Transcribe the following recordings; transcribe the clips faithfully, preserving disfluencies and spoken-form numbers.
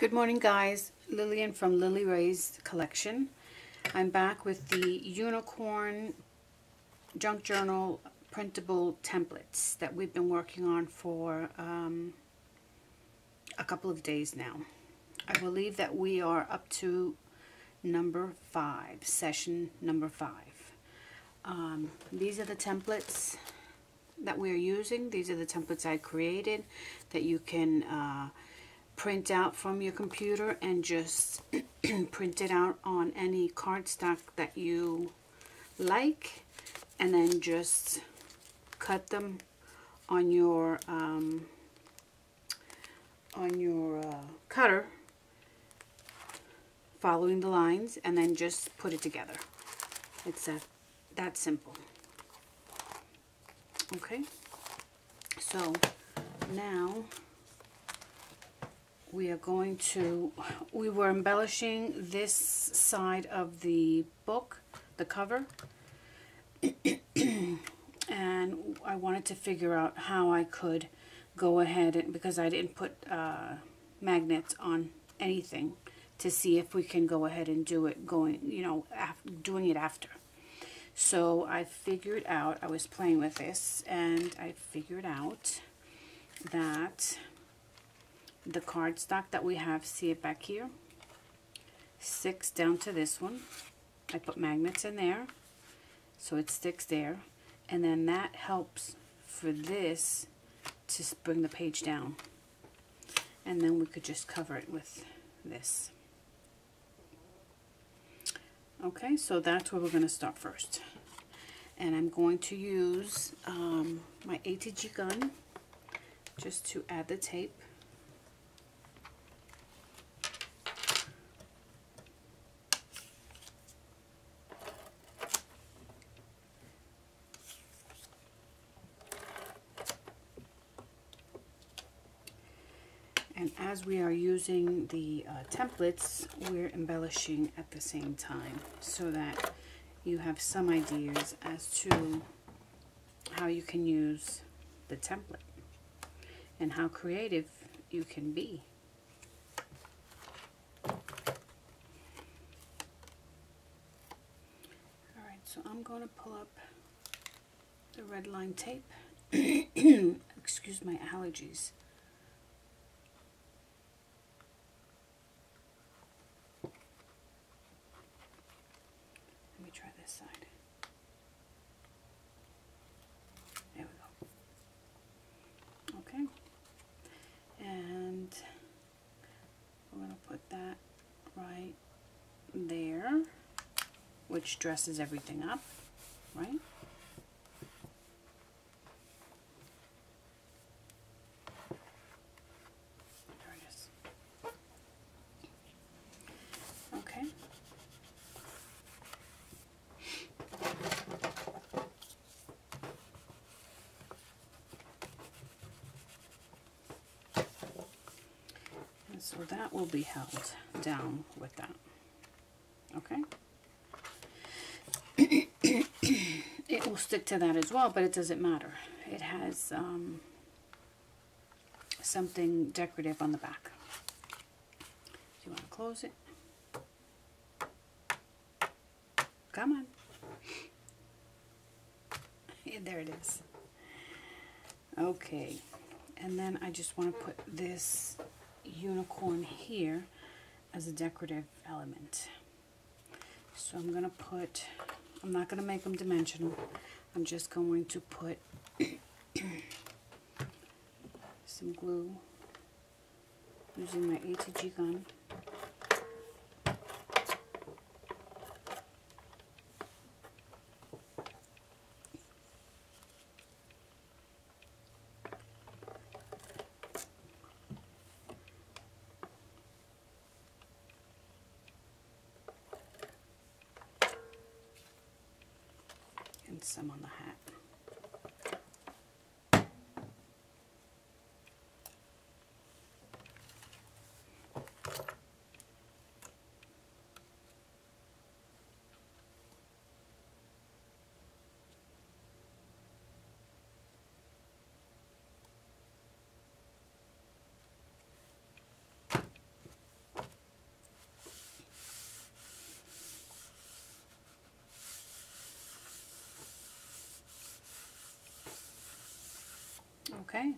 Good morning, guys. Lillian from Lily Ray's collection. I'm back with the Unicorn Junk Journal printable templates that we've been working on for um, a couple of days now. I believe that we are up to number five, session number five. Um, these are the templates that we're using. These are the templates I created that you can uh, print out from your computer and just print it out on any cardstock that you like, and then just cut them on your um, on your uh, cutter, following the lines, and then just put it together. It's that that simple. Okay, so now we are going to, we were embellishing this side of the book, the cover, and I wanted to figure out how I could go ahead, and because I didn't put uh, magnets on anything, to see if we can go ahead and do it going, you know, after, doing it after. So I figured out, I was playing with this, and I figured out that the cardstock that we have, see it back here, sticks down to this one. I put magnets in there so it sticks there, and then that helps for this to bring the page down, and then we could just cover it with this. Okay, so that's where we're going to start first, and I'm going to use um, my A T G gun just to add the tape. And as we are using the uh, templates, we're embellishing at the same time, so that you have some ideas as to how you can use the template and how creative you can be. Alright, so I'm going to pull up the red line tape. Excuse my allergies. Try this side. There we go. Okay. And we're going to put that right there, which dresses everything up, right? There it is. Okay. So that will be held down with that. Okay. It will stick to that as well, but it doesn't matter. It has um, something decorative on the back. Do you want to close it? Come on. Yeah, there it is. Okay. And then I just want to put this unicorn here as a decorative element. So I'm going to put, I'm not going to make them dimensional, I'm just going to put some glue using my A T G gun. And some on the hat. Okay.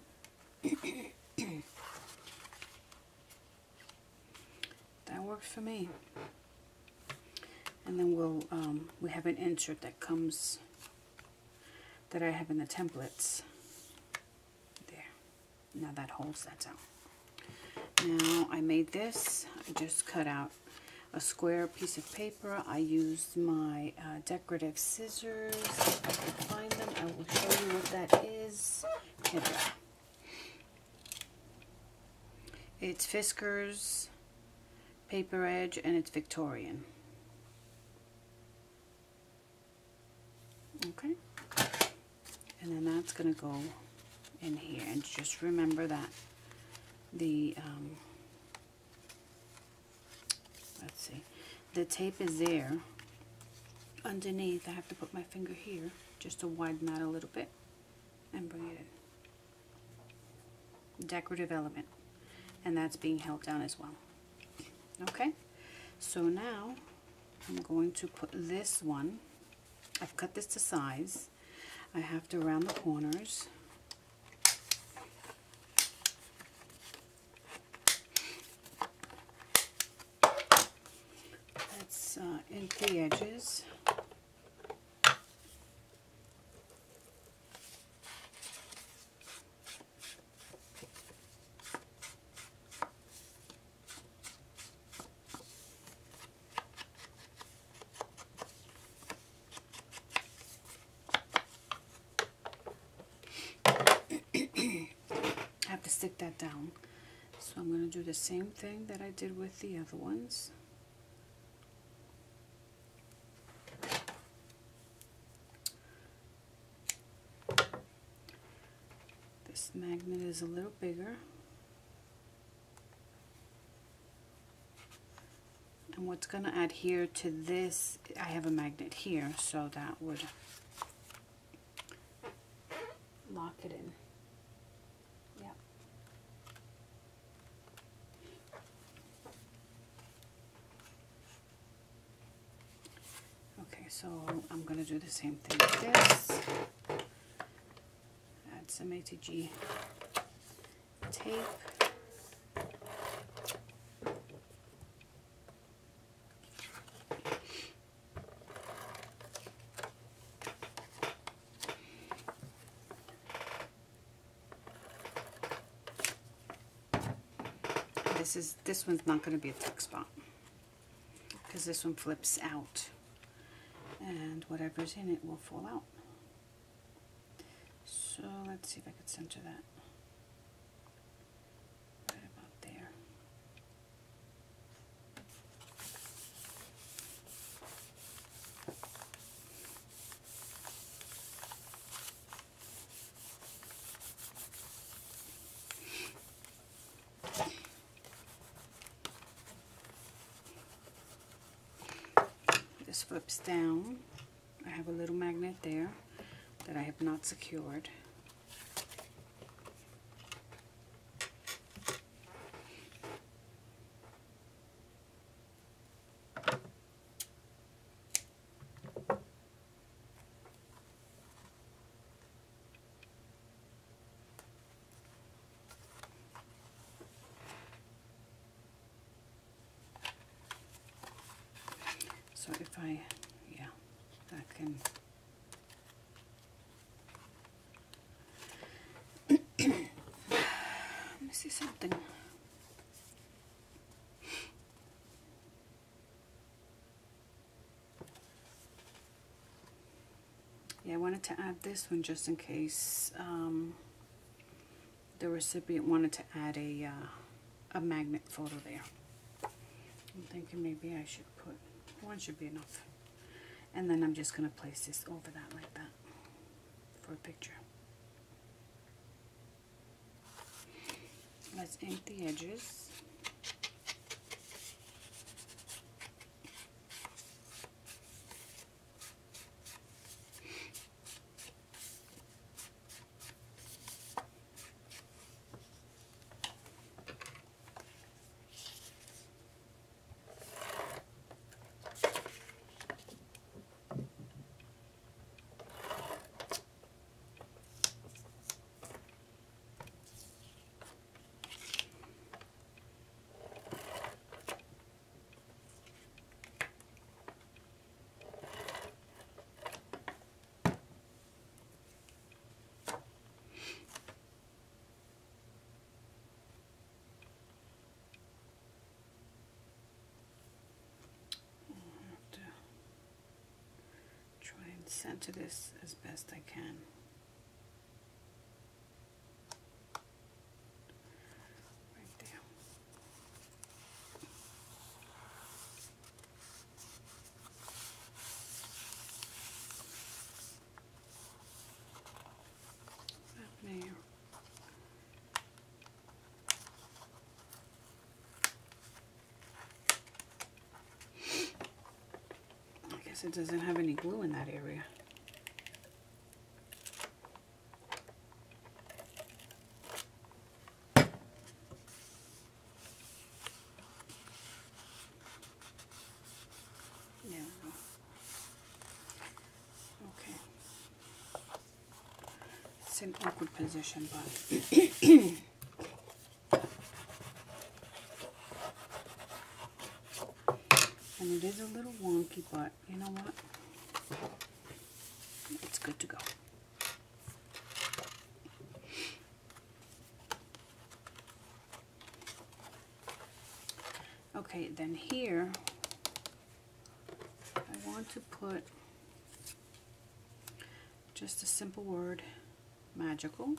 That works for me. And then we'll, um, we have an insert that comes, that I have in the templates. There. Now that holds that down. Now I made this. I just cut out a square piece of paper. I used my uh, decorative scissors. If I can find them, I will show you what that is. Here they are. It's Fiskars Paper Edge, and it's Victorian. Okay. And then that's going to go in here. And just remember that the, um, let's see, the tape is there underneath. I have to put my finger here just to widen that a little bit and bring it in. Decorative element. And that's being held down as well. Okay, so now I'm going to put this one, I've cut this to size. I have to round the corners. Let's uh, ink the edges. To stick that down, so I'm going to do the same thing that I did with the other ones. This magnet is a little bigger, and what's going to adhere to this, I have a magnet here, so that would lock it in. So I'm going to do the same thing with this. Add some A T G tape. This is this one's not going to be a tuck spot because this one flips out. And whatever's in it will fall out. So let's see if I could center that right about there. This flips down. I have a little magnet there that I have not secured. So if I, yeah, that can, let me see something. Yeah, I wanted to add this one just in case um, the recipient wanted to add a, uh, a magnet photo there. I'm thinking maybe I should put, one should be enough. And then I'm just going to place this over that like that for a picture. Let's ink the edges. center this as best I can. Right there. Right there. I guess it doesn't have any glue in that area. It's an awkward position, but and it is a little wonky, but you know what? It's good to go. Okay, then here I want to put just a simple word, magical.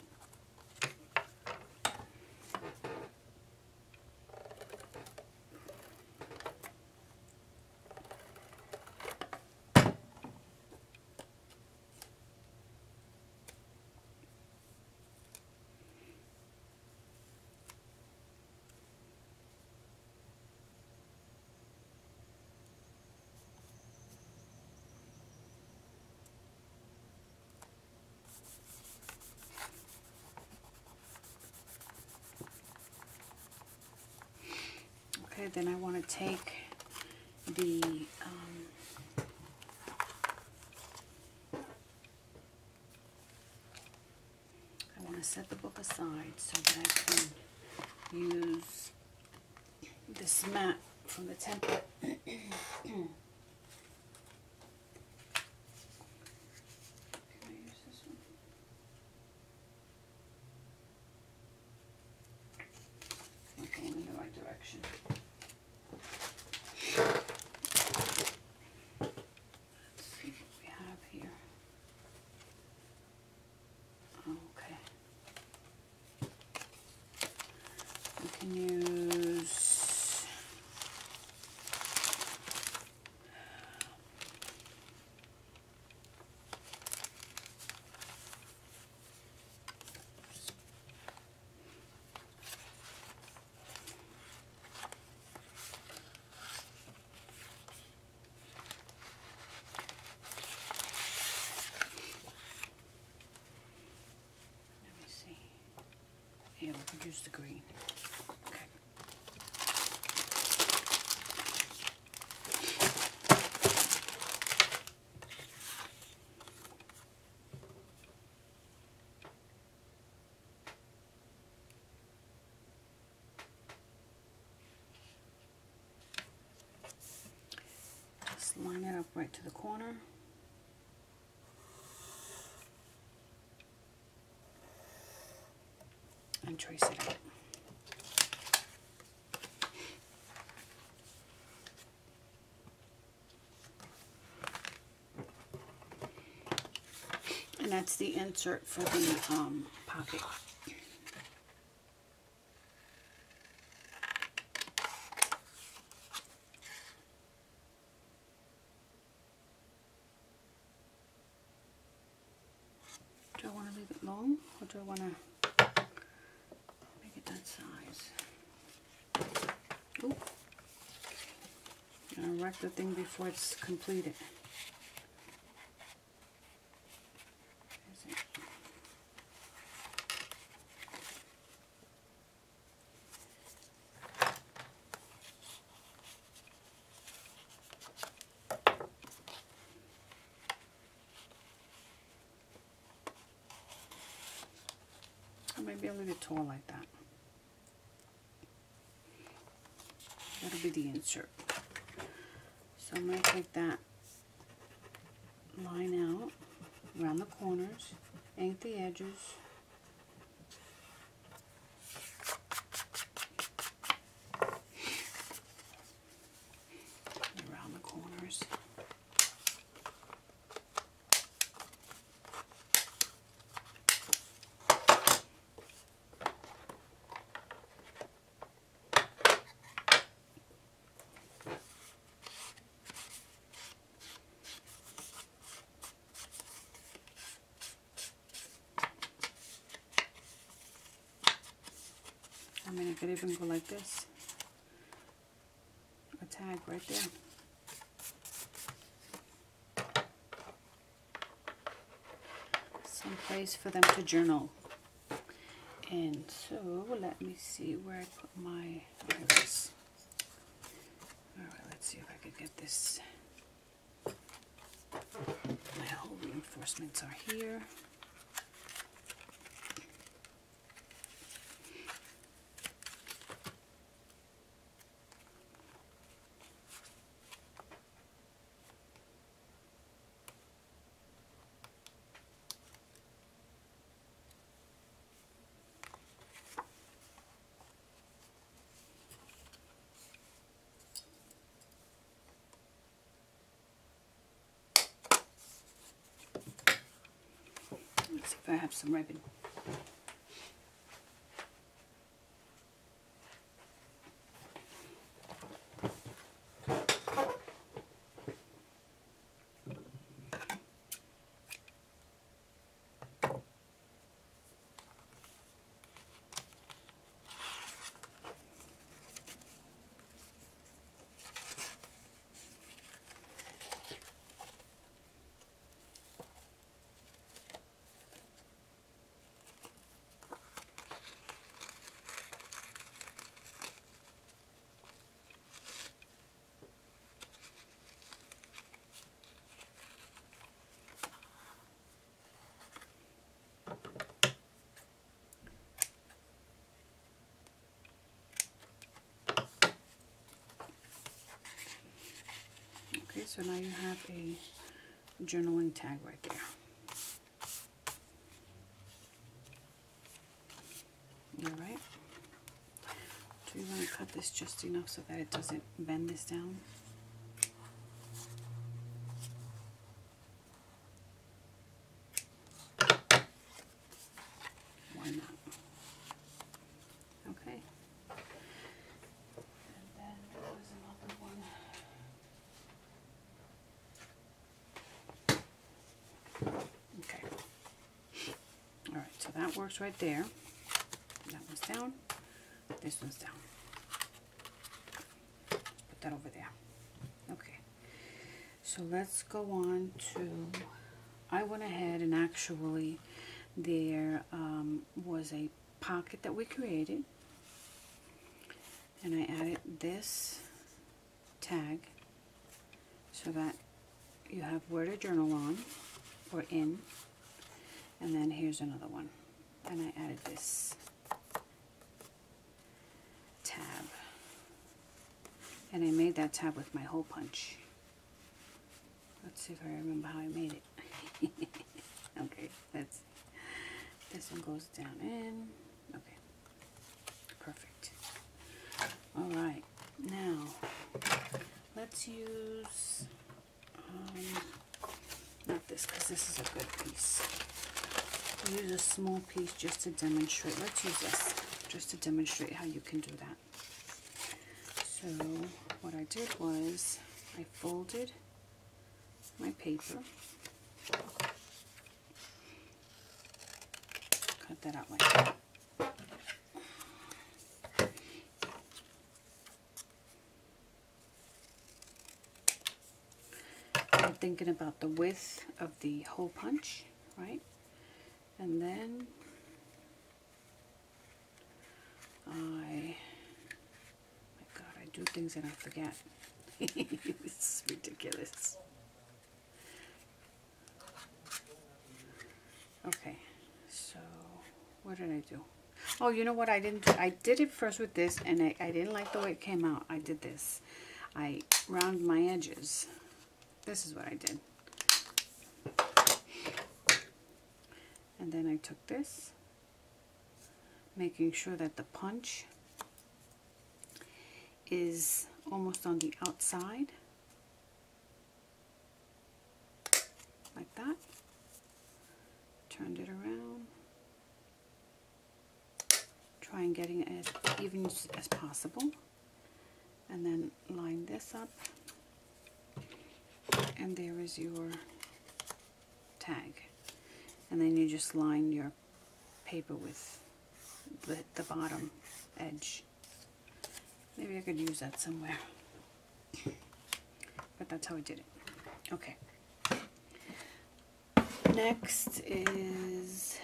Okay, then I want to take the um, I want to set the book aside so that I can use this mat from the template. Use let me see. Here, we could use the green. Line it up right to the corner. And trace it out. And that's the insert for the um, pocket. Do I want to leave it long, or do I want to make it that size? Ooh. I'll wreck the thing before it's completed. Maybe I'll leave it tall like that. That'll be the insert. So I'm going to take that line out around the corners, ink the edges, around the corners. I could even go like this. A tag right there. Some place for them to journal. And so let me see where I put my iris. Alright, let's see if I could get this. My whole reinforcements are here. Let's see if I have some ribbon. Okay, so now you have a journaling tag right there. Alright. So you want to cut this just enough so that it doesn't bend this down. Why not? Okay. And then there was another one. Okay. Alright, so that works right there. That one's down. This one's down. Put that over there. Okay. So let's go on to, I went ahead and actually, there um, was a pocket that we created. And I added this tag so that you have where to journal on or in. And then here's another one. And I added this tab. And I made that tab with my hole punch. Let's see if I remember how I made it. Okay, that's this one goes down in. Okay, perfect. All right, now let's use um, not this because this is a good piece. I'll use a small piece just to demonstrate. Let's use this just to demonstrate how you can do that. So what I did was I folded my paper, cut that out like that. I'm thinking about the width of the hole punch, right? And then I, my God, I do things and I forget. It's ridiculous. Okay, so what did I do? Oh, you know what I didn't do? I did it first with this, and I, I didn't like the way it came out. I did this. I rounded my edges. This is what I did. And then I took this, making sure that the punch is almost on the outside, like that. Turned it around. Try and getting it as even as possible. And then line this up. And there is your tag. And then you just line your paper with the, the bottom edge. Maybe I could use that somewhere. But that's how I did it. Okay. Next is,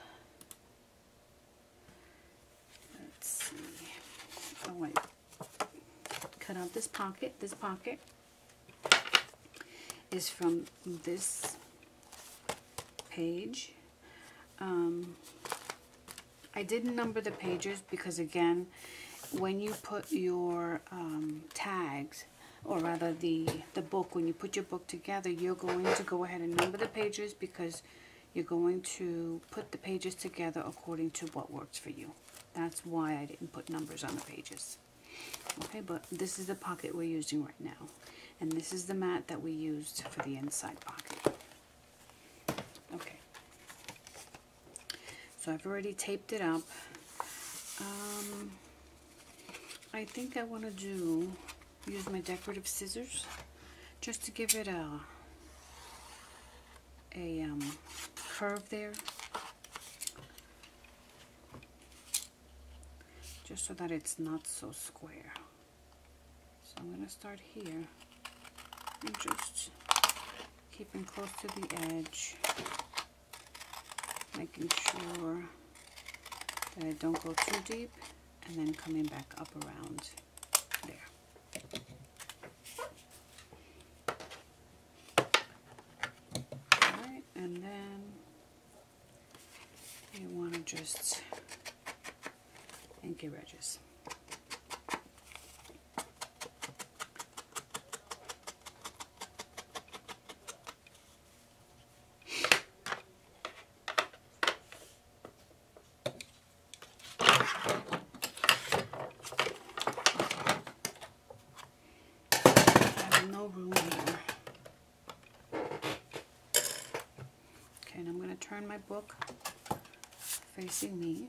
let's see, oh wait, cut out this pocket. This pocket is from this page. Um, I didn't number the pages because, again, when you put your um, tags, or rather the, the book, when you put your book together, you're going to go ahead and number the pages because you're going to put the pages together according to what works for you. That's why I didn't put numbers on the pages. Okay, but this is the pocket we're using right now. And this is the mat that we used for the inside pocket. Okay. So I've already taped it up. Um, I think I want to do, use my decorative scissors just to give it a, a um, curve there. Just so that it's not so square. So I'm going to start here and just keeping close to the edge, making sure that I don't go too deep, and then coming back up around there. Alright, and then you want to just ink your edges. Turn my book facing me.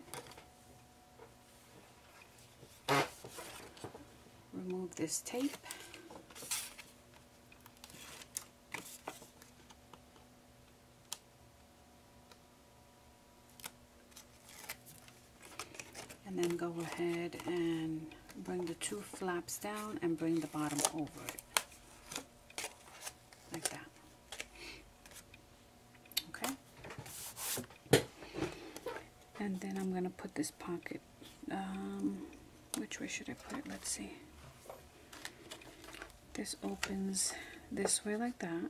Remove this tape. And then go ahead and bring the two flaps down and bring the bottom over it. Like that. And then I'm going to put this pocket, um, which way should I put it? Let's see. This opens this way like that.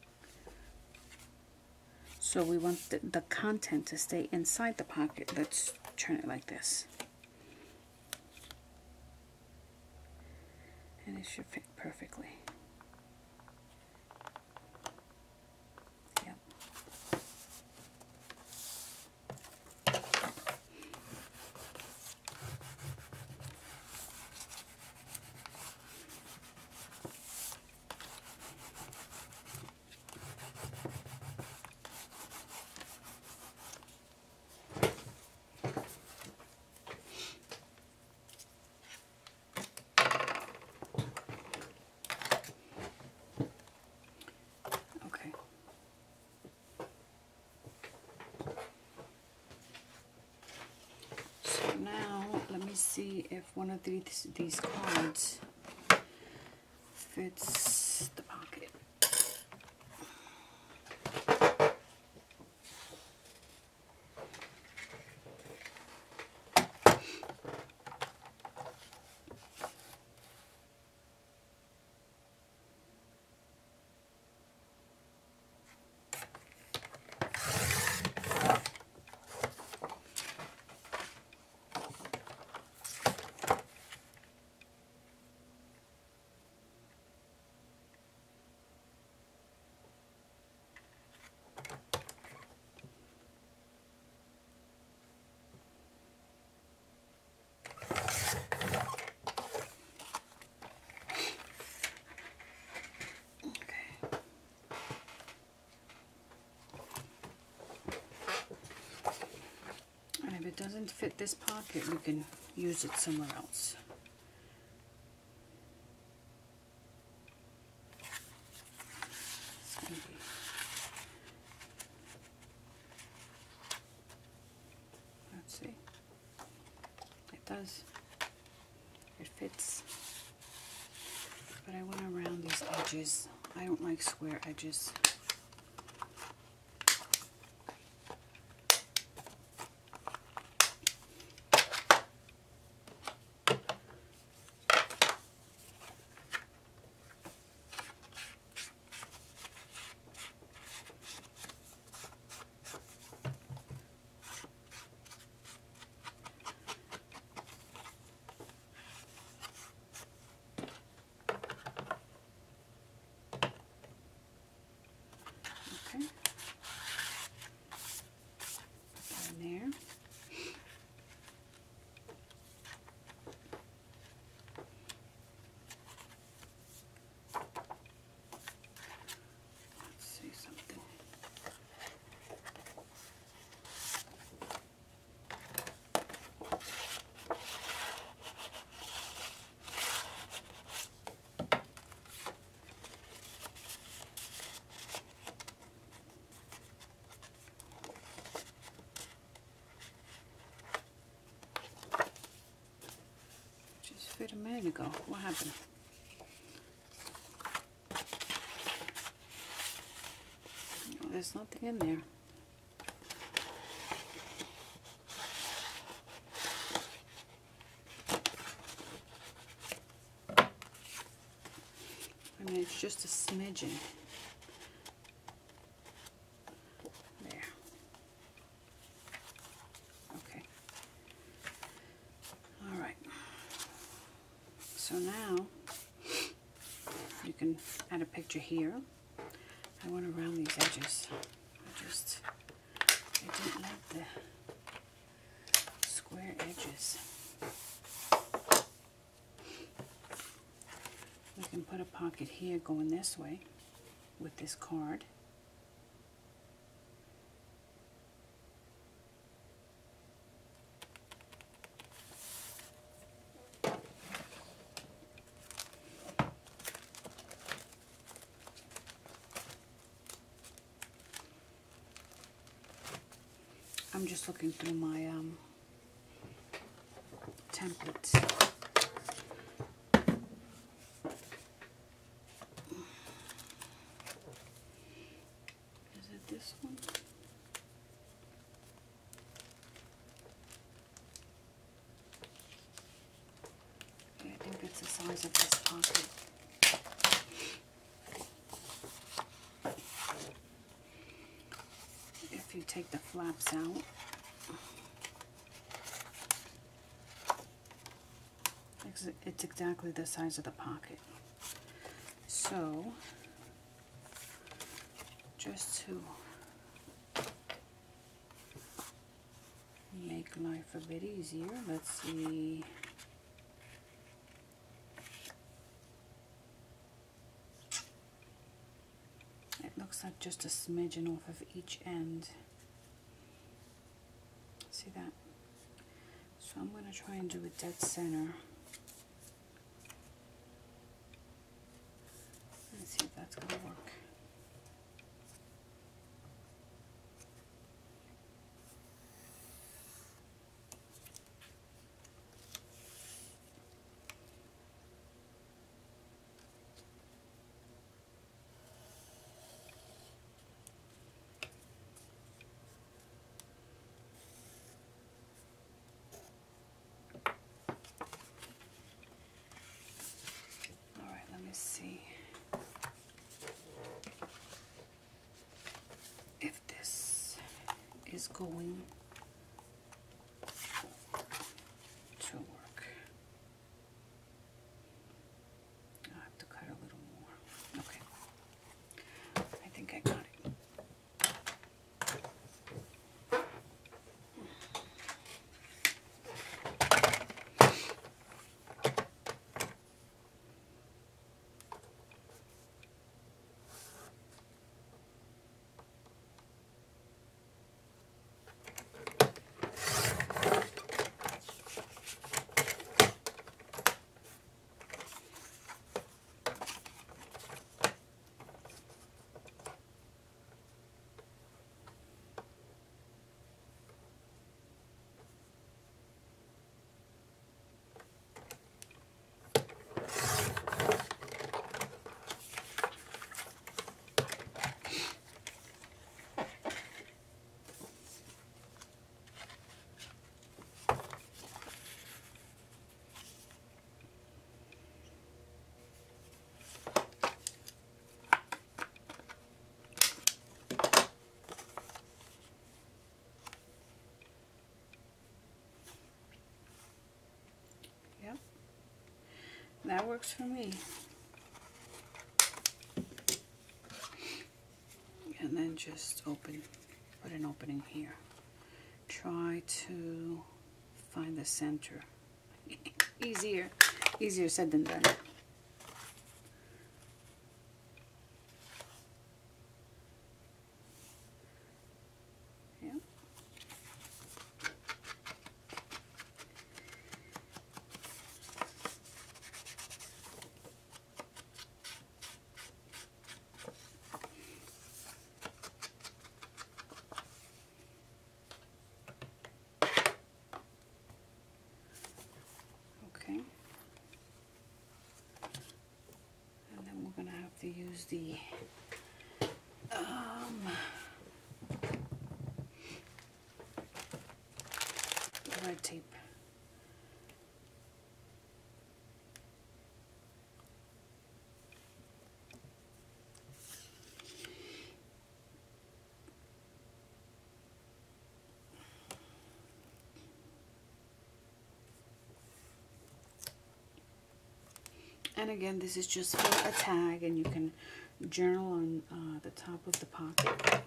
So we want the, the content to stay inside the pocket. Let's turn it like this. And it should fit perfectly. See if one of these these cards fits the pocket. If it doesn't fit this pocket, we can use it somewhere else. It's gonna be, let's see. It does. it fits. But I want to round these edges. I don't like square edges. There. Let's see something. Fit a minute ago. What happened? Oh, there's nothing in there. I mean, it's just a smidgen. There. Okay. All right. So now you can add a picture here. I want to round these edges. I just, I didn't like the square edges. We can put a pocket here going this way with this card. I'm just looking through my um, templates. Is it this one? Yeah, I think it's the size of this pocket. If you take the flaps out, it's exactly the size of the pocket. So, just to make life a bit easier, let's see. It looks like just a smidgen off of each end. See that? So I'm going to try and do a dead center. Let's see if that's going to work. See if this is going to work. I'll have to cut a little more. Okay. I think I got it. that works for me. And then just open, put an opening here. Try to find the center. Easier, easier said than done. Yeah. Okay. And then we're going to have to use the um, red tape. And again, this is just for a tag, and you can journal on uh, the top of the pocket.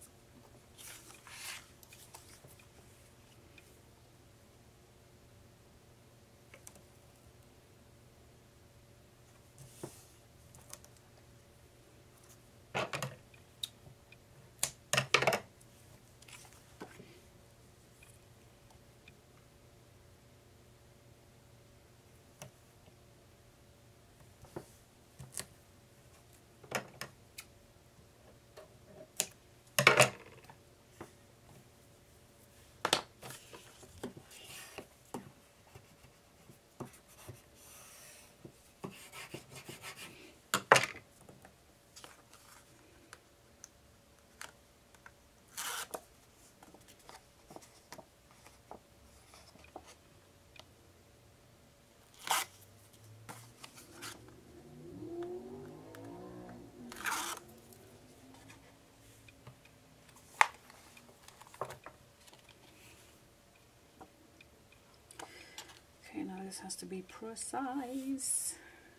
Okay, now this has to be precise.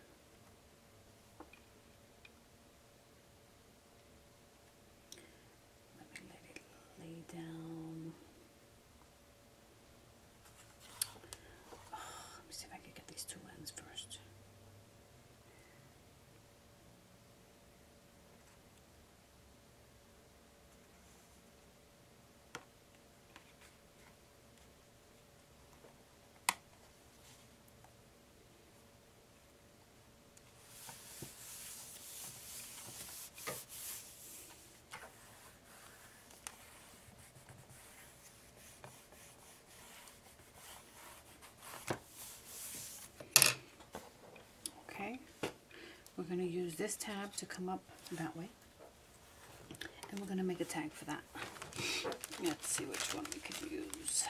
Let me let it lay down. Oh, let me see if I can get these two ends first. We're going to use this tab to come up that way, and we're going to make a tag for that. Let's see which one we could use.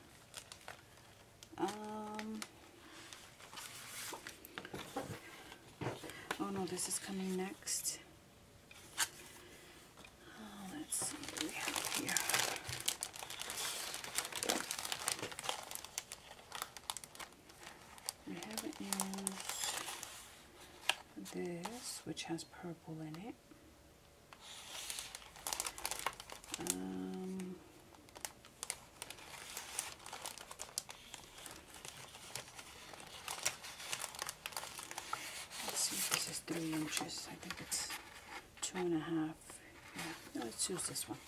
Um, oh no, this is coming next. Oh, let's see what we have here. We haven't used this, which has purple in it. Um, let's see if this is three inches. I think it's two and a half. Yeah, let's use this one.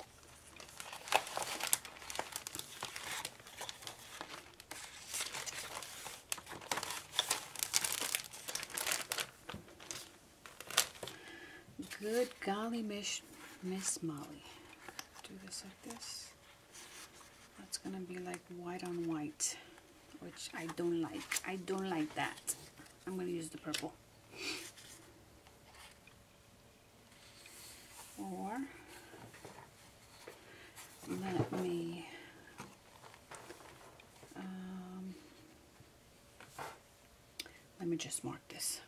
Good golly, Miss Miss Molly. Do this like this. That's gonna be like white on white, which I don't like. I don't like that. I'm gonna use the purple. Or let me um, let me just mark this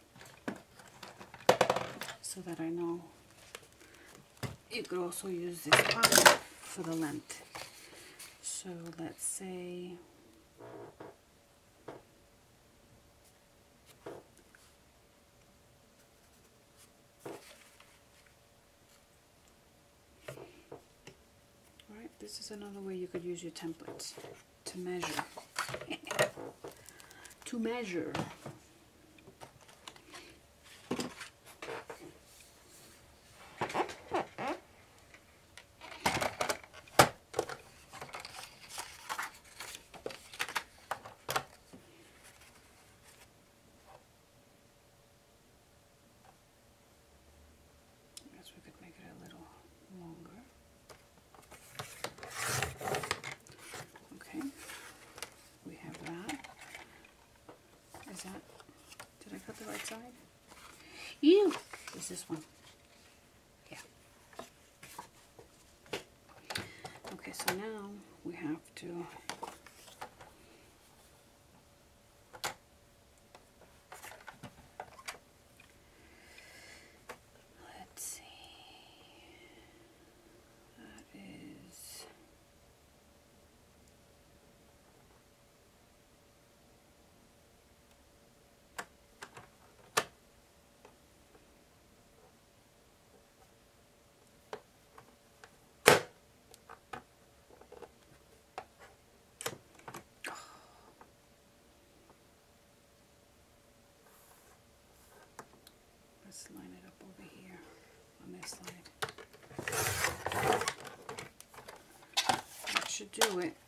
so that I know. You could also use this pocket for the length. So let's say this is another way you could use your templates to measure. To measure. You is this one. Yeah. Okay, so now we have to let's see. That is let's line it up over here on this side. That should do it.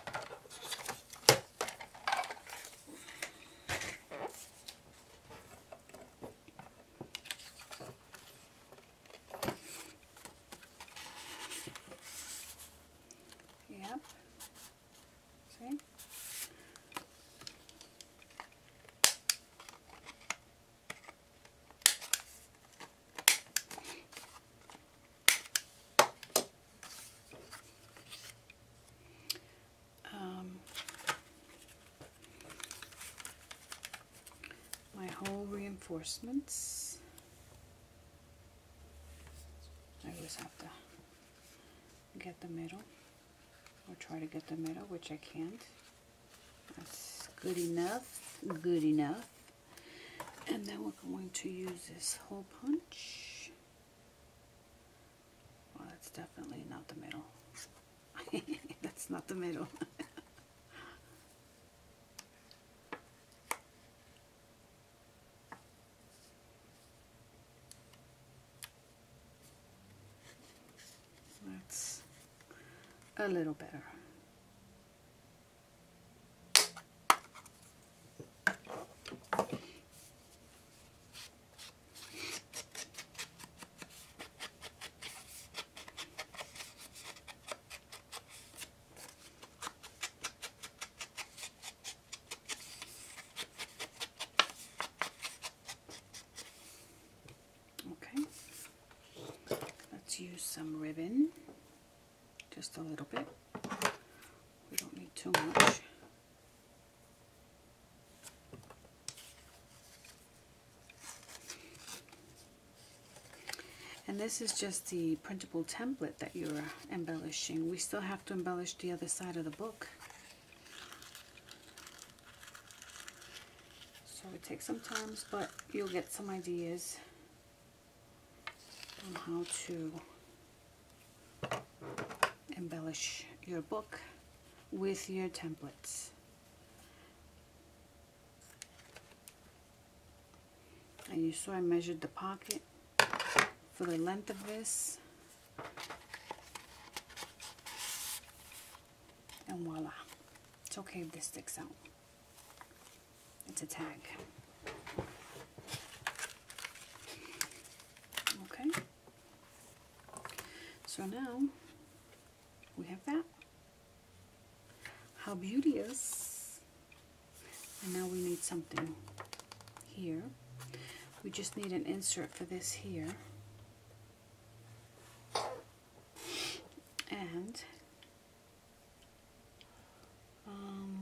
Yep. See? My whole reinforcements. I always have to get the middle, or try to get the middle, which I can't. That's good enough, good enough. And then we're going to use this hole punch. Well, that's definitely not the middle. That's not the middle. That's a little better. Okay, let's use some ribbon. Just a little bit. We don't need too much. And this is just the printable template that you're embellishing. We still have to embellish the other side of the book. So it takes some time, but you'll get some ideas on how to embellish your book with your templates. And you saw I measured the pocket for the length of this, and voila, it's okay if this sticks out. It's a tag. Okay, so now we have that. How beauteous. And now we need something here. We just need an insert for this here. And um,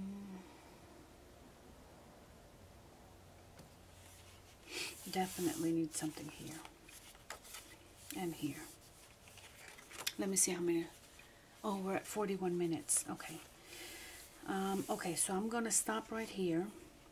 definitely need something here and here. Let me see how many. Oh, we're at forty-one minutes. Okay. Um, okay, so I'm going to stop right here.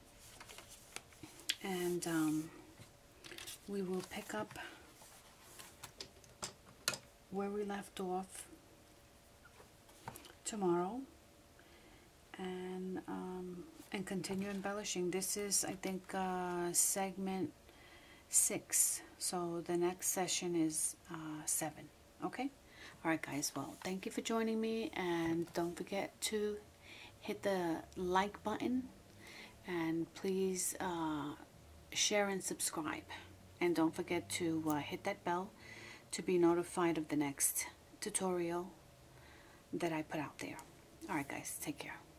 And um, we will pick up where we left off tomorrow and um, and continue embellishing. This is, I think, uh, segment six, so the next session is uh, seven. Okay, all right guys, well, thank you for joining me, and don't forget to hit the like button, and please uh, share and subscribe, and don't forget to uh, hit that bell to be notified of the next tutorial that I put out there. All right guys, take care.